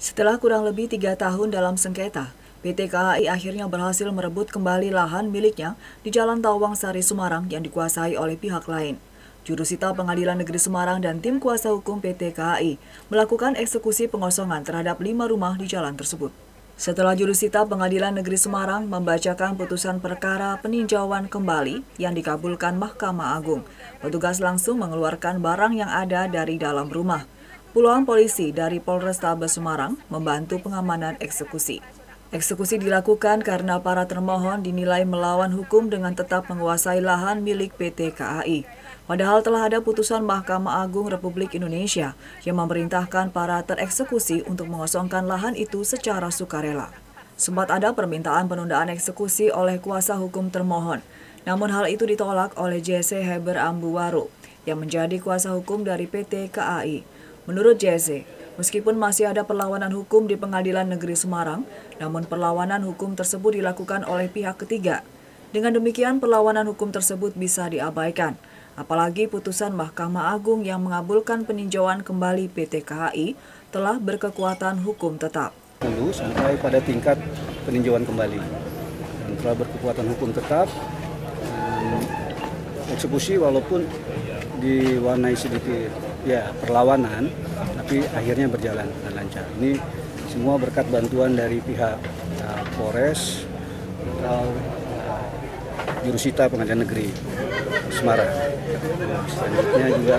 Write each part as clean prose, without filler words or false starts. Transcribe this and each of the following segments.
Setelah kurang lebih 3 tahun dalam sengketa, PT KAI akhirnya berhasil merebut kembali lahan miliknya di Jalan Tawang Sari Semarang yang dikuasai oleh pihak lain. Jurusita Pengadilan Negeri Semarang dan tim kuasa hukum PT KAI melakukan eksekusi pengosongan terhadap 5 rumah di jalan tersebut. Setelah jurusita Pengadilan Negeri Semarang membacakan putusan perkara peninjauan kembali yang dikabulkan Mahkamah Agung, petugas langsung mengeluarkan barang yang ada dari dalam rumah. Puluhan polisi dari Polrestabes Semarang membantu pengamanan eksekusi. Eksekusi dilakukan karena para termohon dinilai melawan hukum dengan tetap menguasai lahan milik PT KAI. Padahal telah ada putusan Mahkamah Agung Republik Indonesia yang memerintahkan para tereksekusi untuk mengosongkan lahan itu secara sukarela. Sempat ada permintaan penundaan eksekusi oleh kuasa hukum termohon, namun hal itu ditolak oleh JC Heber Ambuwaro yang menjadi kuasa hukum dari PT KAI. Menurut JC, meskipun masih ada perlawanan hukum di Pengadilan Negeri Semarang, namun perlawanan hukum tersebut dilakukan oleh pihak ketiga. Dengan demikian, perlawanan hukum tersebut bisa diabaikan. Apalagi putusan Mahkamah Agung yang mengabulkan peninjauan kembali PT KAI telah berkekuatan hukum tetap. Dulu sampai pada tingkat peninjauan kembali. Dan telah berkekuatan hukum tetap, eksekusi walaupun diwarnai sedikit perlawanan, tapi akhirnya berjalan dengan lancar. Ini semua berkat bantuan dari pihak Polres atau Jurusita Pengadilan Negeri Semarang. Selanjutnya juga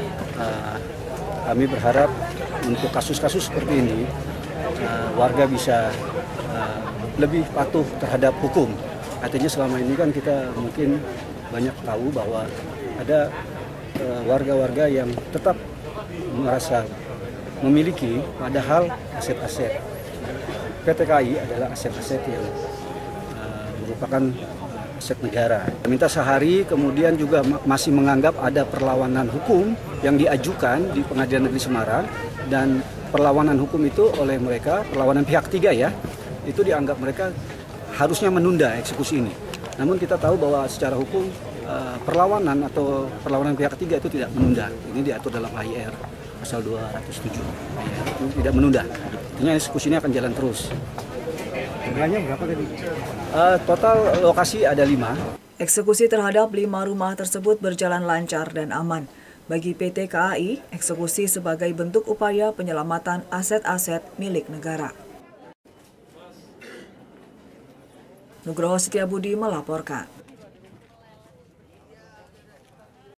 kami berharap untuk kasus-kasus seperti ini warga bisa lebih patuh terhadap hukum. Artinya selama ini kan kita mungkin banyak tahu bahwa ada warga-warga yang tetap merasa memiliki padahal aset-aset PT KAI adalah aset-aset yang merupakan aset negara. Minta sehari, kemudian juga masih menganggap ada perlawanan hukum yang diajukan di Pengadilan Negeri Semarang, dan perlawanan hukum itu oleh mereka, perlawanan pihak tiga itu dianggap mereka harusnya menunda eksekusi ini. Namun kita tahu bahwa secara hukum perlawanan atau perlawanan pihak ketiga itu tidak menunda. Ini diatur dalam AIR pasal 207. Itu tidak menunda. Artinya eksekusi ini akan jalan terus. Jumlahnya berapa tadi? Total lokasi ada 5. Eksekusi terhadap 5 rumah tersebut berjalan lancar dan aman. Bagi PT KAI, eksekusi sebagai bentuk upaya penyelamatan aset-aset milik negara. Nugroho Setiabudi melaporkan.